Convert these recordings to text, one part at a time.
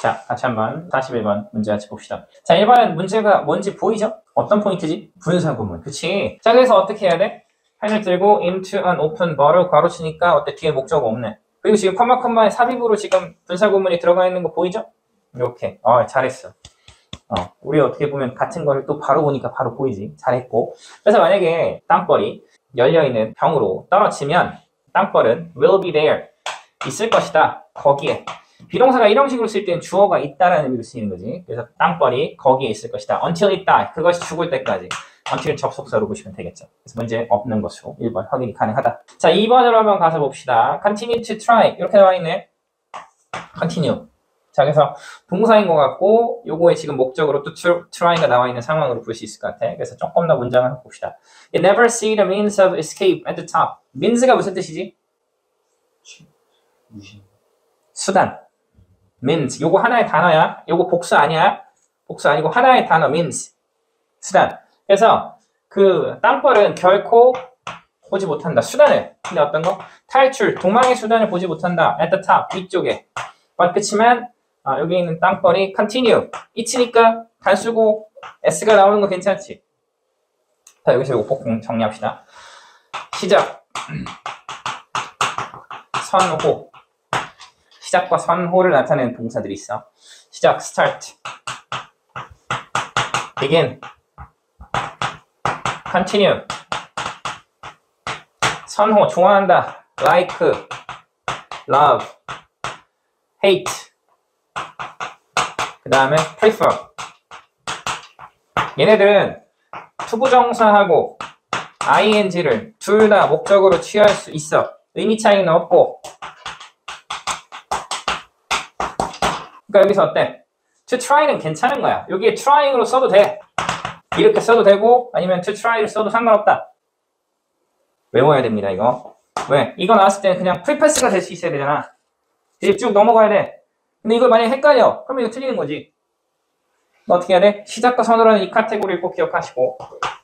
자, 같이 한번 41번 문제 같이 봅시다. 자, 1번은 문제가 뭔지 보이죠? 어떤 포인트지? 분사구문. 그치? 자, 그래서 어떻게 해야 돼? 펜을 들고 into an open bar을 괄호치니까 어때? 뒤에 목적어 없네. 그리고 지금 컴마에 삽입으로 지금 분사구문이 들어가 있는 거 보이죠? 이렇게. 잘했어. 우리 어떻게 보면 같은 거를 또 바로 보니까 바로 보이지. 잘했고. 그래서 만약에 땅벌이 열려있는 병으로 떨어지면 땅벌은 will be there. 있을 것이다. 거기에. 비동사가 이런 식으로 쓸 때는 주어가 있다라는 의미로 쓰이는 거지. 그래서 땅벌이 거기에 있을 것이다. until it die. 그것이 죽을 때까지. until 접속사로 보시면 되겠죠. 그래서 문제 없는 것으로 1번 확인이 가능하다. 자, 2번으로 한번 가서 봅시다. continue to try. 이렇게 나와 있네. continue. 자, 그래서 동사인 것 같고 요거에 지금 목적으로 또 try가 나와 있는 상황으로 볼 수 있을 것 같아. 그래서 조금 더 문장을 한번 봅시다. You never see the means of escape at the top. means가 무슨 뜻이지? 수단. means. 요거 하나의 단어야. 요거 복수 아니야. 복수 아니고 하나의 단어 means. 수단. 그래서 그 땅벌은 결코 보지 못한다. 수단을. 근데 어떤 거? 탈출, 도망의 수단을 보지 못한다. at the top. 위쪽에. 그치만 여기 있는 땅벌이 continue. it니까 단수고 s가 나오는 거 괜찮지? 자, 여기서 이거 꼭 정리합시다. 시작. 선호. 시작과 선호를 나타내는 동사들이 있어. 시작, start. begin. continue. 선호, 좋아한다. like, love, hate. 그 다음에 prefer. 얘네들은 투부정사하고 ing를 둘 다 목적으로 취할 수 있어. 의미 차이는 없고. 그러니까 여기서 어때? to try는 괜찮은 거야. 여기에 trying으로 써도 돼. 이렇게 써도 되고 아니면 to try를 써도 상관없다. 외워야 됩니다, 이거. 왜? 이거 나왔을 때는 그냥 프리패스가 될 수 있어야 되잖아. 이제 쭉 넘어가야 돼. 근데 이걸 만약에 헷갈려. 그러면 이거 틀리는 거지. 어떻게 해야 돼? 시작과 선호라는 이 카테고리를 꼭 기억하시고.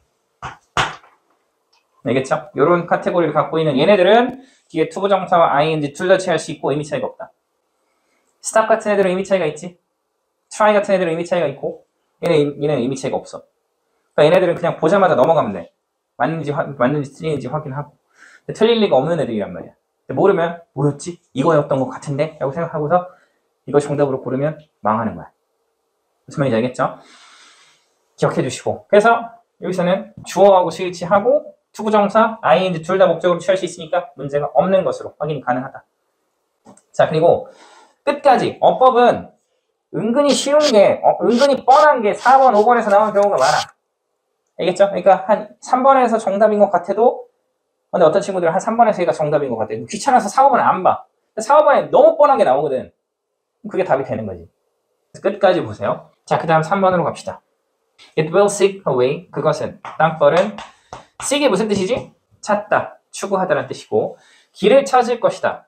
알겠죠? 이런 카테고리를 갖고 있는 얘네들은 뒤에 투부정사와 ing 둘 다 취할 수 있고 의미 차이가 없다. stop 같은 애들은 의미 차이가 있지. try 같은 애들은 의미 차이가 있고 얘네는 의미 차이가 없어. 그러니까 얘네들은 그냥 보자마자 넘어가면 돼. 맞는지 틀리는지 확인하고. 틀릴 리가 없는 애들이란 말이야. 모르면 뭐였지? 이거였던 것 같은데? 라고 생각하고서 이거 정답으로 고르면 망하는 거야. 무슨 말인지 알겠죠? 기억해 주시고. 그래서 여기서는 주어하고 스위치하고 투부정사, ing 둘 다 목적으로 취할 수 있으니까 문제가 없는 것으로 확인이 가능하다. 자, 그리고 끝까지 어법은 은근히 쉬운 게, 은근히 뻔한 게 4번, 5번에서 나오는 경우가 많아. 알겠죠? 그러니까 한 3번에서 정답인 것 같아도 근데 어떤 친구들은 한 3번에서 얘가 정답인 것 같아. 귀찮아서 4, 5번을 안 봐. 4, 5번에 너무 뻔한 게 나오거든. 그게 답이 되는 거지. 끝까지 보세요. 자, 그 다음 3번으로 갑시다. It will seek away. 그것은, 땅벌은 seek이 무슨 뜻이지? 찾다, 추구하다라는 뜻이고 길을 찾을 것이다.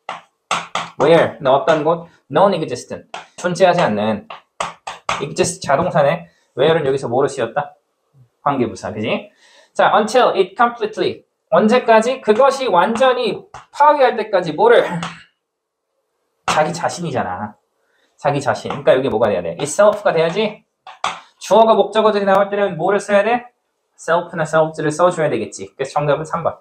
Where? 어떤 곳? Non-existent. 존재하지 않는. exist 자동사네. where는 여기서 뭐로 쓰였다? 관계부사, 그지? 자, until it completely. 언제까지? 그것이 완전히 파괴할 때까지 뭐를? 자기 자신이잖아. 자기 자신. 그러니까 여기 뭐가 돼야 돼? itself가 돼야지. 주어가 목적어들이 나올 때는 뭐를 써야 돼? self나 selfs를 써줘야 되겠지. 그래서 정답은 3번.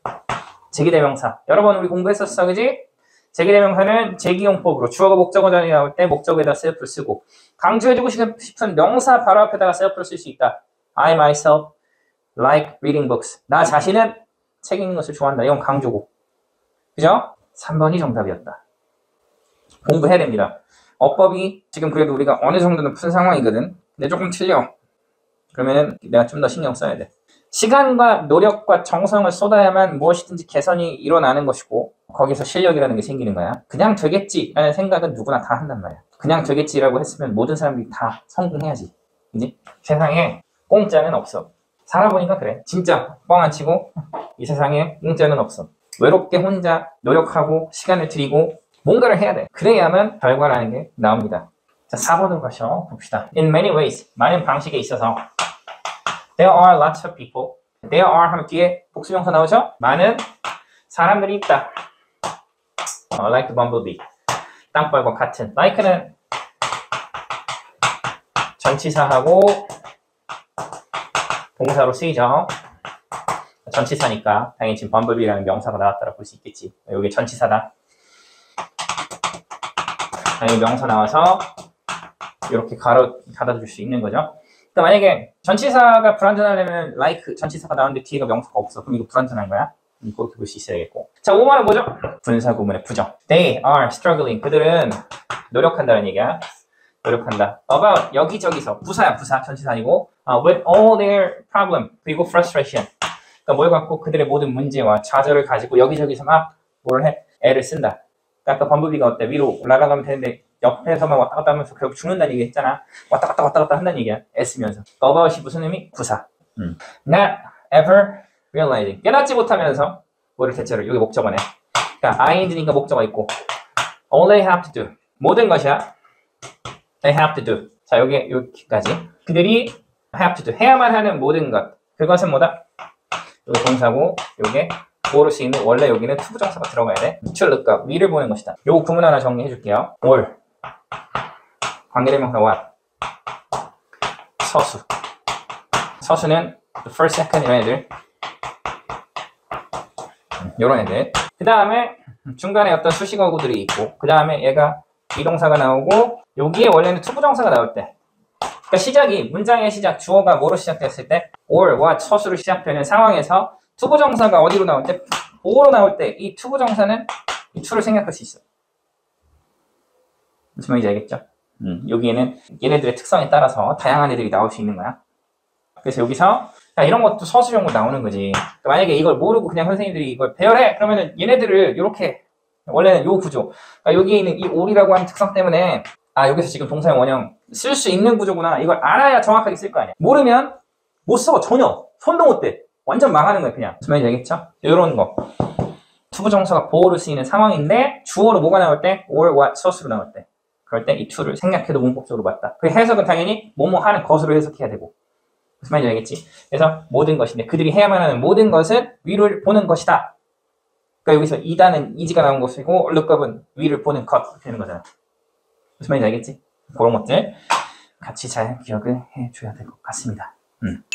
제기대명사. 여러 번 우리 공부했었어, 그지? 제기대명사는 제기용법으로 주어가 목적어들이 나올 때 목적어에다 self를 쓰고 강조해주고 싶은 명사 바로 앞에다가 self를 쓸 수 있다. I myself like reading books. 나 자신은 책 읽는 것을 좋아한다. 이건 강조고. 그죠? 3번이 정답이었다. 공부해야 됩니다. 어법이 지금 그래도 우리가 어느 정도는 푼 상황이거든. 근데 조금 틀려. 그러면 내가 좀 더 신경 써야 돼. 시간과 노력과 정성을 쏟아야만 무엇이든지 개선이 일어나는 것이고 거기서 실력이라는 게 생기는 거야. 그냥 되겠지라는 생각은 누구나 다 한단 말이야. 그냥 되겠지라고 했으면 모든 사람들이 다 성공해야지. 그지? 세상에 공짜는 없어. 살아보니까 그래. 진짜 뻥 안 치고 이 세상에 공짜는 없어. 외롭게 혼자 노력하고 시간을 들이고 뭔가를 해야 돼. 그래야만 결과라는 게 나옵니다. 자, 4번으로 가셔 봅시다. In many ways, 많은 방식에 있어서 There are lots of people. There are 하면 뒤에 복수명사 나오죠? 많은 사람들이 있다. Like the bumblebee. 땅벌과 같은. Like는 전치사하고 동사로 쓰이죠. 전치사니까 당연히 지금 범블비라는 명사가 나왔다고 볼 수 있겠지. 여기 전치사다. 당연히 명사 나와서 이렇게 가다줄 수 있는 거죠. 그러니까 만약에 전치사가 불완전하려면 like 전치사가 나오는데 뒤에가 명사가 없어. 그럼 이거 불완전한 거야? 그렇게 볼 수 있어야겠고. 자, 5번은 뭐죠? 분사 구문의 부정. They are struggling. 그들은 노력한다는 얘기야. 노력한다. about 여기저기서 부사야 부사 전치사 아니고 with all their problem 그리고 frustration. 그러니까 뭘 갖고 그들의 모든 문제와 좌절을 가지고 여기저기서 막 뭘 해? 애를 쓴다. 그러니까 아까 범블비가 어때? 위로 올라가면 되는데 옆에서만 왔다 갔다 하면서 결국 죽는다는 얘기 했잖아. 왔다 갔다 한다는 얘기야. 애쓰면서. about이 무슨 의미? 부사. Not ever realizing. 깨닫지 못하면서 뭐를 대체로 여기 목적어네. 그러니까 ing니까 목적어 있고 all they have to do. 모든 것이야. They have to do. 자, 여기까지. 그들이 have to do. 해야만 하는 모든 것. 그것은 뭐다? 여기 동사고, 요게 뭐로 쓰이는, 원래 여기는 투부정사가 들어가야 돼. to look up. 위를 보는 것이다. 요거 구문 하나 정리해 줄게요. all. 관계대명사 what. 서수. 서수는 the first, second 이런 애들. 요런 애들. 그 다음에 중간에 어떤 수식어구들이 있고, 그 다음에 얘가 비동사가 나오고, 여기에 원래는 투부정사가 나올 때, 그러니까 시작이 문장의 시작 주어가 뭐로 시작됐을 때 or, what, 서수로 시작되는 상황에서 투부정사가 어디로 나올 때 뭐로 나올 때 이 투부정사는 이 to를 생략할 수 있어. 무슨 말인지 알겠죠? 여기에는 얘네들의 특성에 따라서 다양한 애들이 나올 수 있는 거야. 그래서 여기서 이런 것도 서술형으로 나오는 거지. 그러니까 만약에 이걸 모르고 그냥 선생님들이 이걸 배열해 그러면은 얘네들을 이렇게 원래는 요 구조, 그러니까 여기에 있는 이 all이라고 하는 특성 때문에 여기서 지금 동사의 원형 쓸 수 있는 구조구나. 이걸 알아야 정확하게 쓸 거 아니야. 모르면 못 써. 전혀. 손도 못 대. 완전 망하는 거야 그냥. 무슨 말인지 알겠죠? 이런 거. 투부정사가 보호를 쓰이는 상황인데 주어로 뭐가 나올 때? or, what, 서술로 나올 때. 그럴 때 이 to를 생략해도 문법적으로 맞다. 그 해석은 당연히 뭐뭐 하는 것으로 해석해야 되고. 무슨 말인지 알겠지? 그래서 모든 것인데 그들이 해야만 하는 모든 것은 위를 보는 것이다. 그러니까 여기서 이다는 이지가 나온 것이고 look up은 위를 보는 것 되는 거잖아. 무슨 말인지 알겠지? 그런 것들 같이 잘 기억을 해줘야 될 것 같습니다.